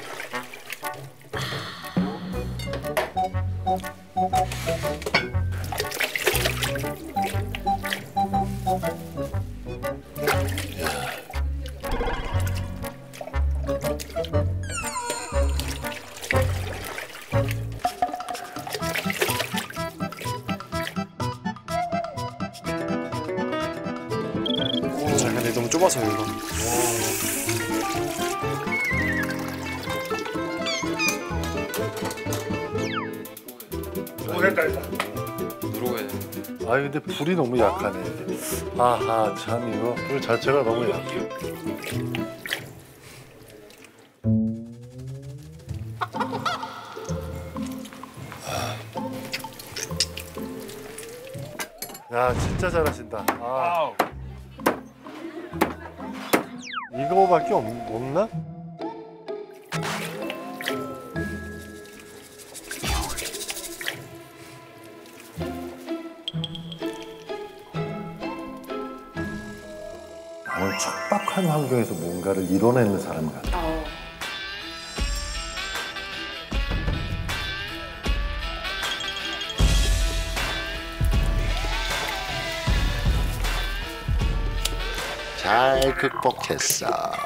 근데 너무 좁아서 이거. 됐다 됐다. 누르고 해. 아 근데 불이 너무 약하네. 아하 참 이거 불 자체가 너무 약해. 야 진짜 잘하신다. 아. 이거밖에 없나? 나는 척박한 환경에서 뭔가를 이뤄내는 사람 같아. 잘 극복했어.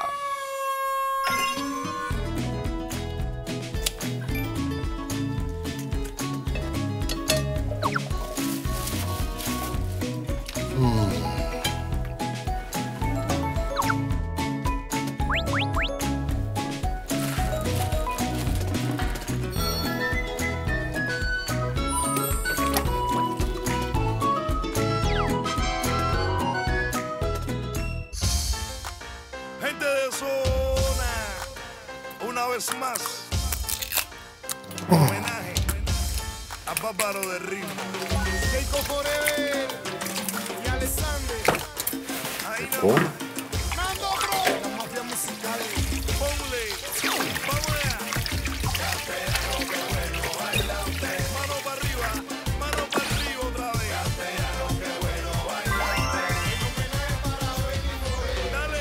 Gente de zona, una vez más, homenaje a Bárbaro de Ritmo. Keiko Forever y Alexander. Ahí no. Nando Bro. La mafia musical. Ponle. Vamos allá. Mano para arriba. Mano para arriba otra vez. Dale.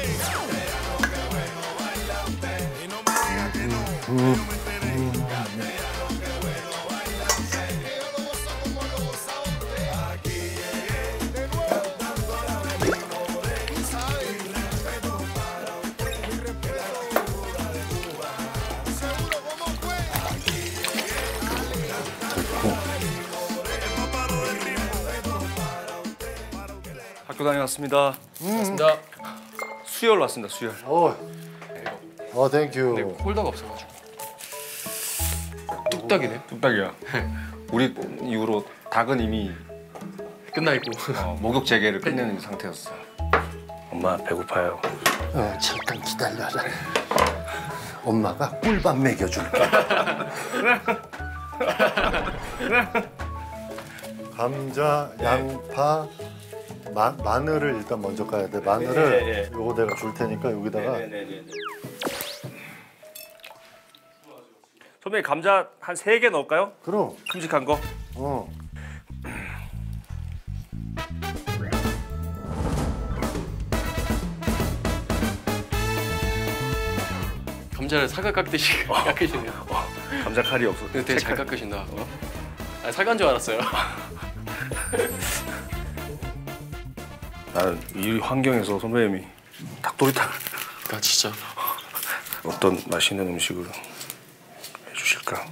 Y no me digas que no. Que no me enteré. 학교 다녀왔습니다. 맞습니다. 수열 왔습니다. 수열. 땡큐. 근데 홀더가 없어가지고. 뚝딱이네. 뚝딱이야. 우리 이후로 닭은 이미 끝나 있고. 목욕 재개를 끝내는 상태였어. 엄마 배고파요. 잠깐 기다려라. 엄마가 꿀밥 먹여줄게. 감자, 양파, 마늘을 일단 먼저 까야 돼. 마늘을 예. 요거 내가 줄 테니까 여기다가. 선배님 감자 한 3개 넣을까요? 그럼. 큼직한 거. 감자를 사과 깎듯이 깎으시네요. 감자 칼이 없어. 되게 잘 깎으신다. 사과인 줄 알았어요. 나는 이 환경에서 선배님이 닭도리탕 아 진짜. 어떤 맛있는 음식을 해주실까?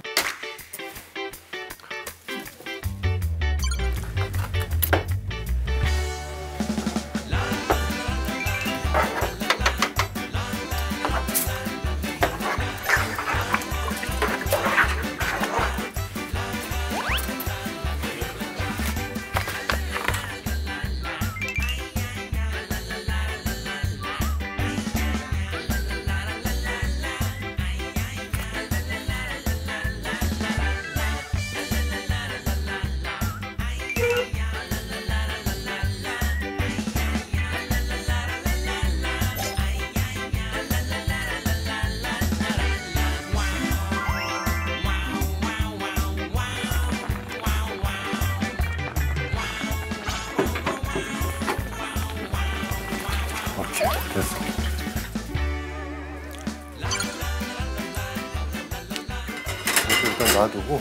일단 놔두고.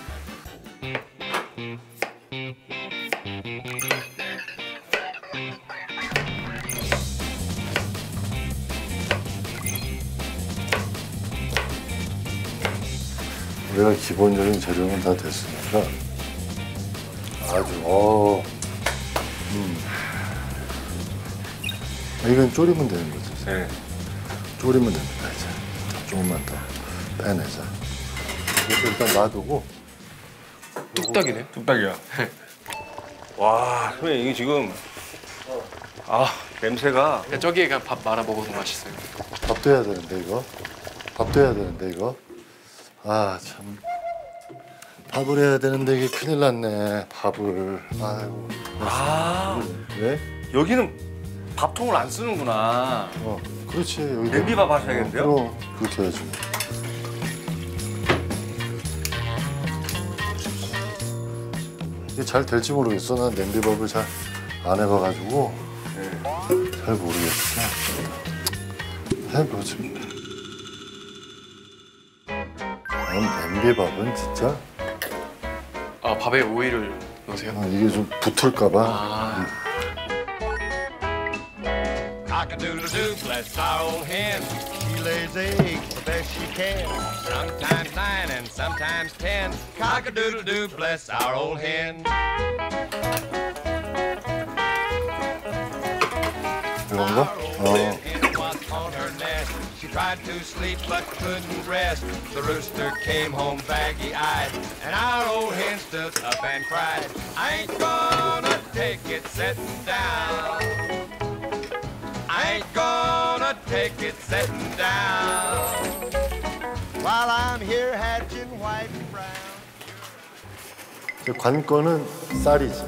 우리가 기본적인 재료는 다 됐으니까 아주 이건 졸이면 되는 거지. 네. 졸이면 됩니다. 이제 조금만 더 빼내자. 이것도 일단 놔두고. 뚝딱이네. 뚝딱이야. 와, 선생님 이게 지금 냄새가 그냥 저기에 그냥 밥 말아 먹어도 맛있어요. 밥도 해야 되는데 이거. 밥도 해야 되는데 이거. 아 참. 밥을 해야 되는데 이게 큰일 났네. 밥을. 아이고. 왜? 여기는 밥통을 안 쓰는구나. 그렇지. 여기 냄비밥 하셔야겠는데요? 그럼 그렇게 해야지. 이게 잘 될지 모르겠어. 난 냄비밥을 잘 안 해봐가지고 잘 모르겠어. 해보지. 냄비밥은 진짜 아 밥에 오이를 넣으세요? 이게 좀 붙을까봐. 아 Cock-a-doodle-doo, bless our old hen. She lays eggs the best she can. Sometimes 9 and sometimes 10. Cock-a-doodle-doo, bless our old hen. 이건가? Our old hen was on her nest. She tried to sleep but couldn't rest. The rooster came home baggy-eyed, and our old hen stood up and cried, I ain't gonna take it sitting down. I ain't gonna take it sitting down while I'm here hatching white and brown. 관건은 쌀이지.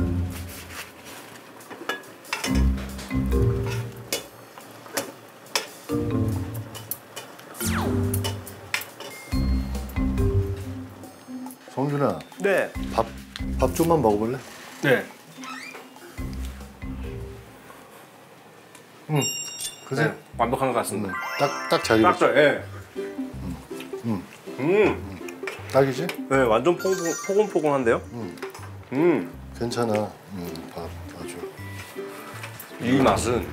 성준아, 네. 밥 좀만 먹어볼래? 네. 그지? 네. 완벽한 것 같습니다. 딱 잘 익었지? 딱 예. 딱이지? 네, 완전 포근포근한데요? 괜찮아. 밥 아주. 이 맛은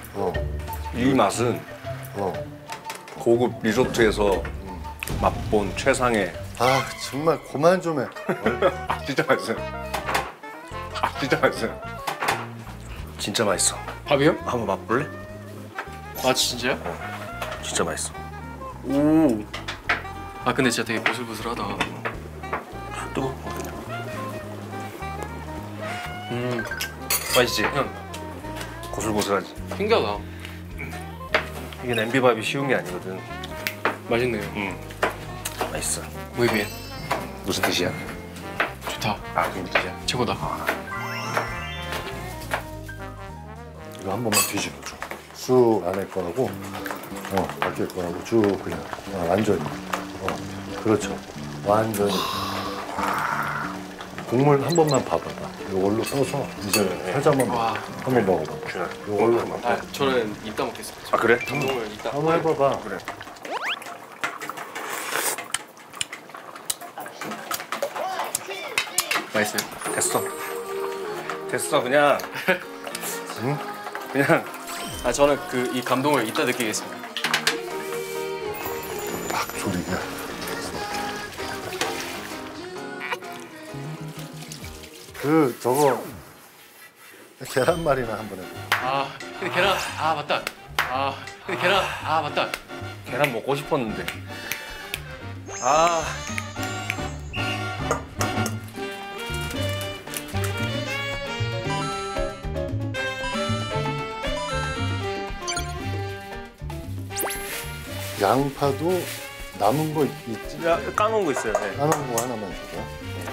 고급 리조트에서 맛본 최상의. 아 정말 그만 좀 해. 진짜 맛있어요. 진짜 맛있어요. 진짜 맛있어. 밥이요? 한번 맛볼래? 아 진짜요? 진짜 맛있어. 오. 아 근데 진짜 되게 보슬보슬하다. 뜨거. 맛있지? 고슬고슬하지. 신기하다. 이게 냄비밥이 쉬운 게 아니거든. 맛있네요. 맛있어. Muy bien. 무슨 뜻이야? 좋다. 아, 그게 뜻이야? 최고다. 이거 한 번만 뒤집어줘. 쑥 안에 거하고 밖에 거하고 쭉 그냥 완전히. 그렇죠. 완전히. 국물 한 번만 봐봐봐. 이걸로 떠서 이제 살짝만 와. 한번 먹어봐. 이걸로 한번. 아 저는 이따 먹겠습니다. 아, 그래? 감동을 이따. 한번 해봐봐. 그래. 맛있어요? 됐어. 그냥. 그냥. 아 저는 이 감동을 이따 느끼겠습니다. 딱 졸이게. 저거 계란말이나 한번 해봐. 아 근데 계란 맞다. 아 근데 계란 맞다. 계란 먹고 싶었는데. 양파도 남은 거 있지? 야, 까놓은 거 있어요. 네. 까놓은 거 하나만 줘봐.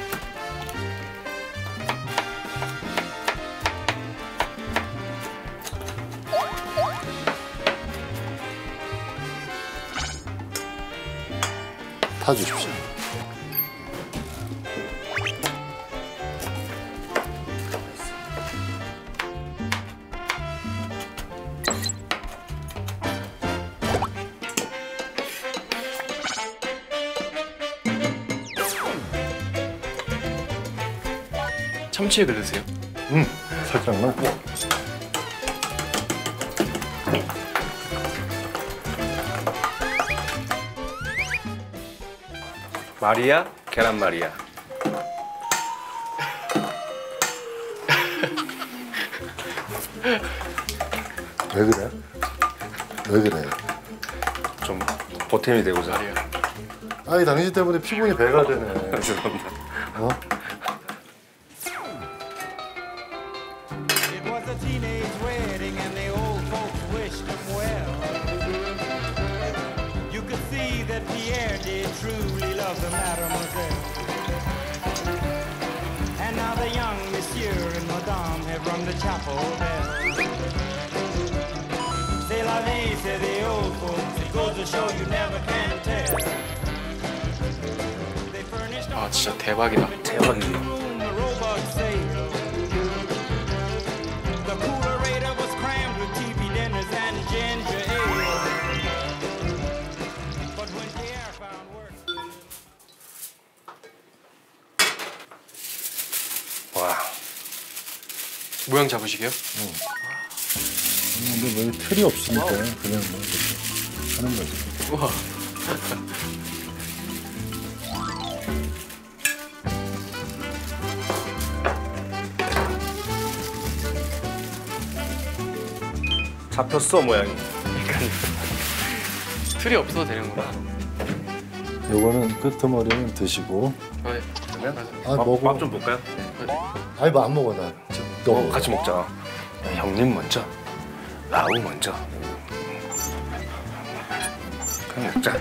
타주십시오. 참치액을 넣으세요? 살짝만. 마리아, 계란말이야. 왜 그래? 왜 그래? 좀 보탬이 되고자. 마리아. 아니 당신 때문에 피곤이 배가 되네. 죄송합니다. 어? It was a teenage wedding and the old folks wished him well. You could see that Pierre did truly love the mademoiselle. And now the young monsieur and madame have rung the chapel bell. C'est la vie, say the old folks. It goes to show you never can tell. They furnished 아 진짜 대박이다. 대박이지. room, the robot sailed. The coolerator was crammed with TV dinners and ginger ale. But when Pierre found work, 와. 모양 잡으시게요? 근데 뭐 틀이 없으니까 그냥 뭐 이렇게 하는 거지. 우와. 잡혔어 모양이. 틀이 없어도 되는구나. 요거는 끄트머리는 드시고. 아, 네. 그러면 아 먹어. 밥 좀 볼까요? 아니 뭐 안 먹어 나. 너 먹어. 같이 먹자. 야, 형님 먼저. 라우 먼저. 그냥 먹자.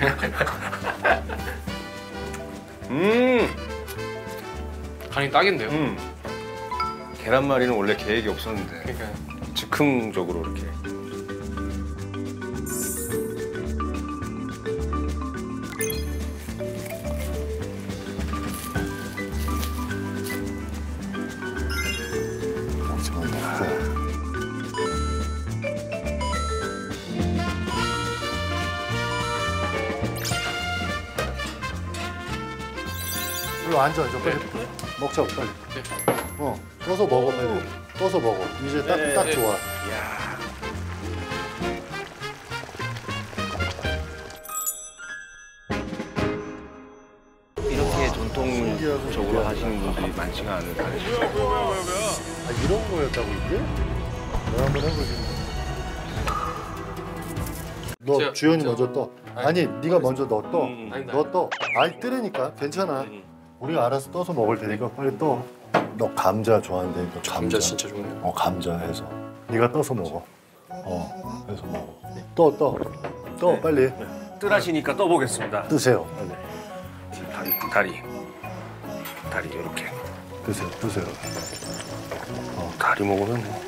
간이 딱인데요? 계란말이는 원래 계획이 없었는데 그러니까요. 즉흥적으로 이렇게. 잠시만 먹고. 일로 앉아 빨리. 먹자고 빨리. 떠서 먹어 빨리. 떠서 먹어. 이제 딱 네. 좋아. 이렇게 전통적으로 하시는 분들이 많지가 않은 가르치죠. 아 이런 거였다고 이게? 내가 한번 해보지. 너 제가- 주연이 제가- 먼저 떠. 아니 네가 먼저 너 떠. 아니다. 너 떠. 아니 뜨려니까 괜찮아. 우리가 알아서 떠서 먹을 테니까 빨리 떠. 너 감자 좋아한다니까. 감자 진짜 좋네요. 감자 해서. 네가 떠서 먹어. 해서 먹어. 떠 빨리. 뜨라시니까 떠보겠습니다. 뜨세요. 빨리. 다리 이렇게. 뜨세요. 다리 먹으면 뭐.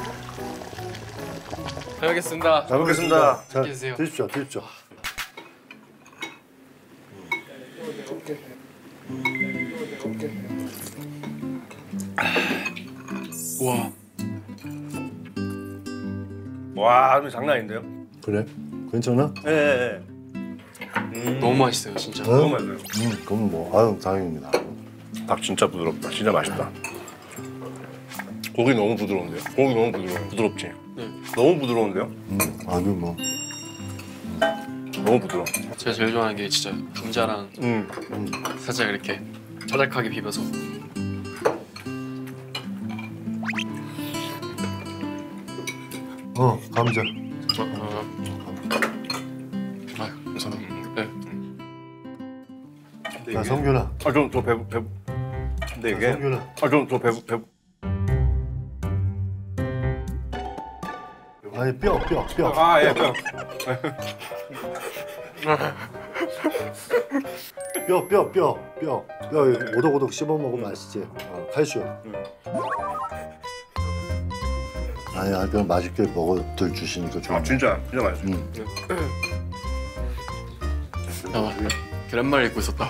잘 먹겠습니다. 잘 먹겠습니다. 자, 드세요. 드십시오. 우와. 와, 이거 장난 아닌데요? 그래? 괜찮아? 네. 너무 맛있어요 진짜. 너무 맛있어요. 그럼 뭐 아유 다행입니다. 닭 진짜 부드럽다. 진짜 맛있다. 고기 너무 부드러운데요? 고기 너무 부드럽지? 네. 너무 부드러운데요? 아주 뭐. 너무 부드러워. 제가 제일 좋아하는 게 진짜 감자랑 살짝 이렇게 자작하게 비벼서. 감자. 아 감사합니다. 네. 야 성균아. 저 배부. 근데 이게 성균아. 저 배부. 아니 뼈. 아, 예, 뼈. 뼈 오독오독 씹어 먹으면 맛있지. 칼슘. 아니 그냥 맛있게 먹어들 주시니까 좋아. 진짜 맛있어요. 아, 계란말이 입고 있었다.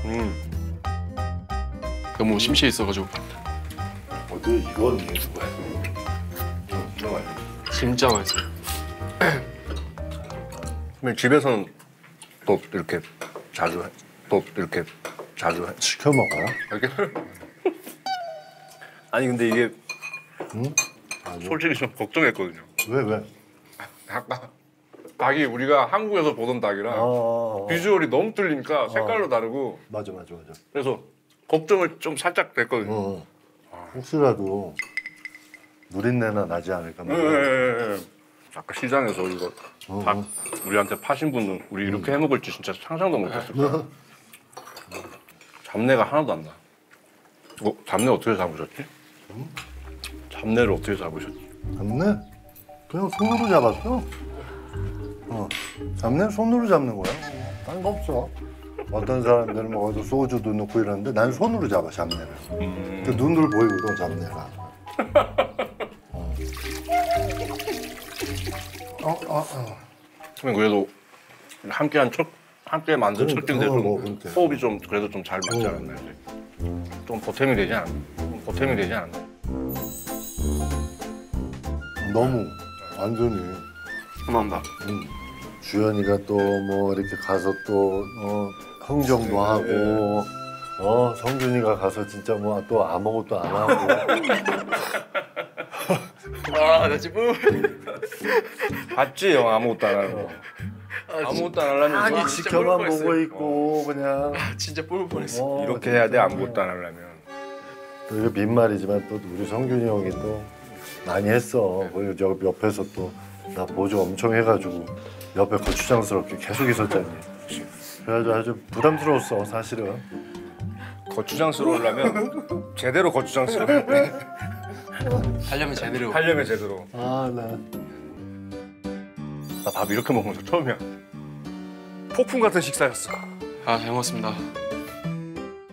너무 심취해 있어가지고. 어때 이건 누구야? 진짜 맛있어요. 진짜 맛있어요. 그러면 집에서는 또 이렇게 자주 해? 시켜 먹어요? 이렇게 아니 근데 이게 솔직히 좀 걱정했거든요. 왜? 아까 닭이 우리가 한국에서 보던 닭이랑 비주얼이 너무 틀리니까 색깔도 다르고 맞아. 그래서 걱정을 좀 살짝 됐거든요. 혹시라도 누린내나 나지 않을까. 예. 아까 시장에서 이거 닭 우리한테 파신 분은 우리 이렇게 해먹을지 진짜 상상도 못했을 거야. 잡내가 하나도 안 나. 잡내 어떻게 잡으셨지? 잡내를 어떻게 잡으셨지? 잡내? 그냥 손으로 잡았어. 잡내는 손으로 잡는 거야. 딴 거 없어. 어떤 사람들은 뭐 어디 소주도 넣고 이러는데 난 손으로 잡아 잡내를. 그 눈으로 보이거든 잡내가. 그러면 그래도 함께 만든 첫 끼인데 좀 그러니까. 호흡이 좀 그래도 좀 잘 맞지 않았나요? 좀 보탬이 되지 않았나요? 너무 완전히. 감사합니다. 주연이가 또 뭐 이렇게 가서 또 흥정도 하고 성준이가 가서 진짜 뭐 또 아무것도 안 하고. 나 지금 봤지 형 아무것도 안 하는 거. 아무것도 안 하려면 아니, 뭐 진짜 지켜만 뻔뻔했어요. 보고 있고 그냥 진짜 뿔 뻔했어. 이렇게 해야 돼 아무것도 안 하려면. 또 이거 빈말이지만 또 우리 성균이 형이 또 많이 했어. 그리고 저 옆에서 또 나 보조 엄청 해가지고 옆에 거추장스럽게 계속 있었잖니. 그래가지고 아주 부담스러웠어 사실은. 거추장스러우려면 제대로 거추장스러워. 하려면 제대로. 하려면 제대로. 나 나 밥 이렇게 먹는 거 처음이야. 폭풍 같은 식사였어. 잘 먹었습니다.